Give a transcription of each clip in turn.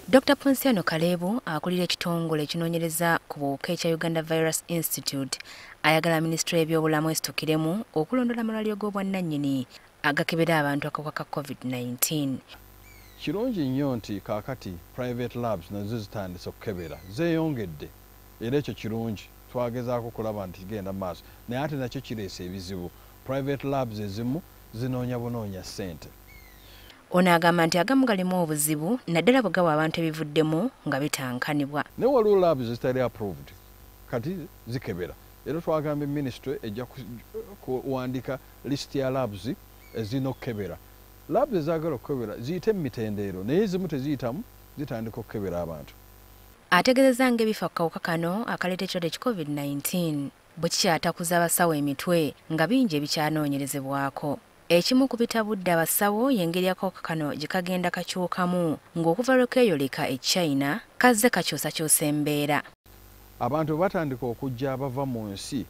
Dr. Potiano Kaleebu akulira ekitongole ekinoonyereza ku buwuka ekya Uganda Virus Institute ayagala Ministry y'ebyobulamu esitukiremu okulondoola amalwaliro g'obwannannyini agakebera abantu akawuka ka COVID-19. Kirungi nnyo nti kaakati private labs nazo zitandise okukebera zeeyongedde era ekyo kirungi twagezaako kulaba nti genda maaso naye ate nakyo kireese ebizibu. Private labs ezimu zinoonya bunoonya ssente. Ono agamba nti agamu galimu obuzibu naddala bwe gawa abantu ebivuddemu nga bitankanibwa. Ne waliwo labs zitali approved kati zikebera. Era twagambye ministry ejja kuwandiika list ya labs ezirina okukebera. Labs ezaagala okukebera ziyite mu mitendero naye ezimu teziyitamu zitandika okukebera abantu. Ategeezezza ng'ebifo ku kawuka kano akaleeta ekirwadde ki COVID-19 bwe kikyatakuza abasawo emitwe nga bingi ebikyanoonyerezebwako. Ekimu ku bitabudde abasawo y'engeri akawuka kano gye kagenda kakyukamu ng'okuva lwe keeyoleka e China kazze kakyusakyusa embeera. Abantu batandika okujja abava mu nsi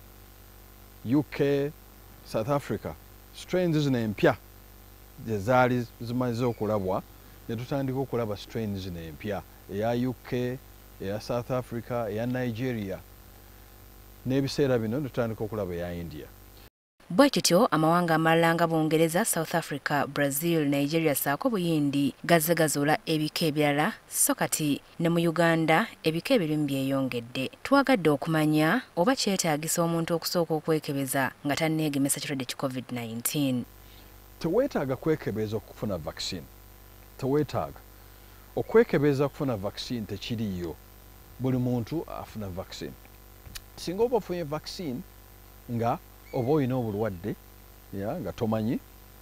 UK, South Africa, strains zino empya gye zaali zimaze okulabwa ne tutandika okulaba strains zino empya eya UK, eya South Africa, eya Nigeria n'ebiseera bino tutandika okulaba eya India. Bwe kityo amawanga amalala nga Bungereza, South Africa, Brazil, Nigeria ssaako Buyindi gazze gazuula ebika ebirala so kati ne mu Uganda ebika ebirimi byeyongedde. Twagadde okumanya oba kyetaagisa omuntu okusooka okwekebeza nga tanneegemesa kirwadde ki COVID-19. Teweetaaga kwekebeza okufuna vaccine. Teweetaaga. Okwekebeza kufuna vaccine tekiriyo. Buli muntu afuna vaccine. Singa oba ofunye vaccine nga oba olina obulwadde nga tomanyi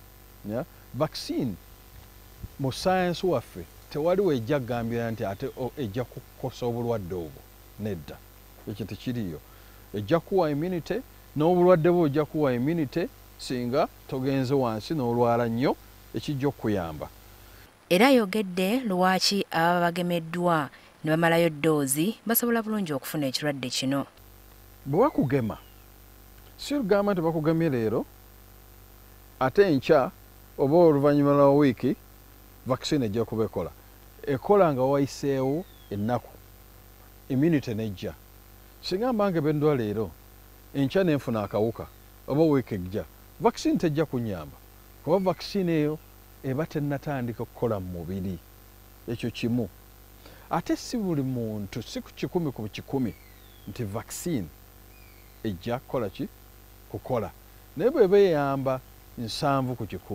vaccine mu science waffe tewaliwo ejja kugambira nti ate ejja kukosa obulwadde obwo nedda. Ekyo tekiriyo. Ejja kuwa immunity n'obulwadde bwo ojja kuwa immunity singa togenze wansi n'olwala nnyo ekijja okuyamba. Era ayogedde lwaki ababa bagemeddwa ne bamalayo ddoozi basobola bulungi okufuna ekirwadde kino. Bwe bakugema si lugamba nti bakugemye leero ate enkya oba oluvannyuma lwa wiiki vaccine ejja kuba ekola. Ekola nga wayiseewo ennaku immunity nejja. Singa mbange bendwa leero enkya nenfuna akawuka oba wiiki ejja vaccine tejja kunyamba kuba vaccine eyo eba tennatandika okukola mu mubiri. Ekyo kimu. Ate si buli muntu si ku 100 ku 100 nti vaccine ejja kukola ki kukola. Naye bw'eba eyamba 7 ku 100,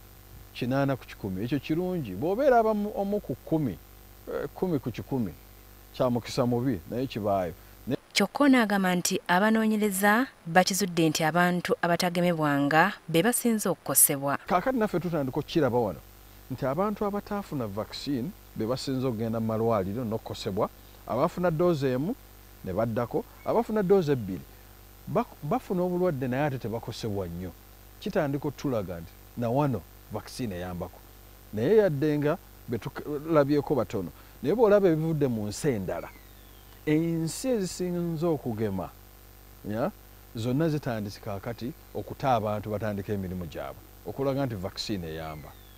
8 ku 100 ekyo kirungi. Bw'obeera omu ku 10, 10 ku 100 kya mukisa mubi naye kibaayo. Kyokka n'agamba nti abanoonyereza bakizudde nti abantu abatagemebwanga be basinze okukosebwa. Kaakati naffe tutandika okukiraba wano nti abantu abataafuna vaccine be basinze okugenda mu malwaliro n'okukosebwa. Abafuna doozi emu ne baddako, abafuna doozi 2 bafuna obulwadde naye ate tebakosebwa nnyo. Kitandika otulaga nti na wano vaccine eyambako. Naye yadde nga betulabyeko batono. Naye bw'olaba ebivudde mu nsi endala ensi ezisinze okugema zonna zitandise kaakati okuta abantu batandika emirimu gyabwe okulaga nti vaccine eyamba.